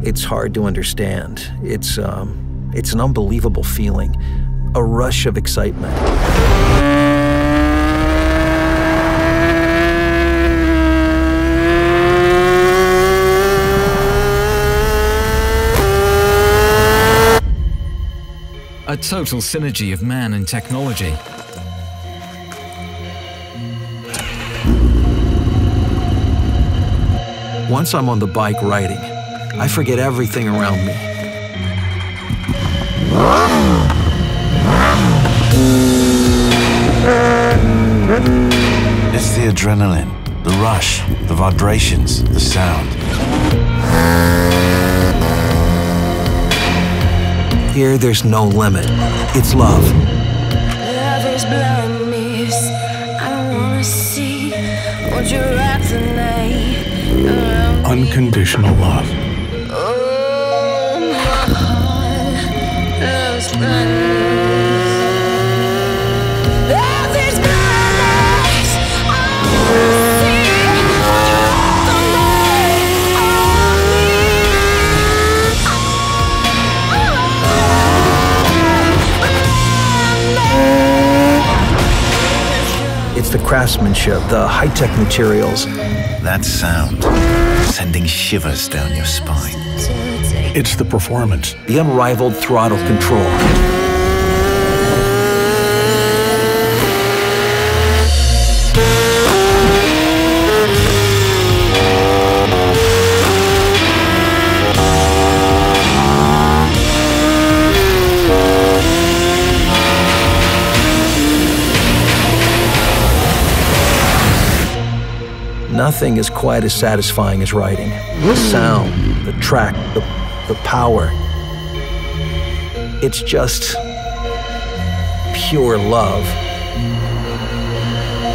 It's hard to understand. It's an unbelievable feeling, a rush of excitement. A total synergy of man and technology. Once I'm on the bike riding, I forget everything around me. It's the adrenaline, the rush, the vibrations, the sound. Here, there's no limit. It's love. Love is blind miss. I don't wanna see what you're at tonight. Unconditional love. Oh, my heart loves blindness. Love is blindness. I wanna see the light on me. It's the craftsmanship, the high-tech materials. That sound, sending shivers down your spine. It's the performance. The unrivaled throttle control. Nothing is quite as satisfying as riding. The sound, the track, the power. It's just pure love.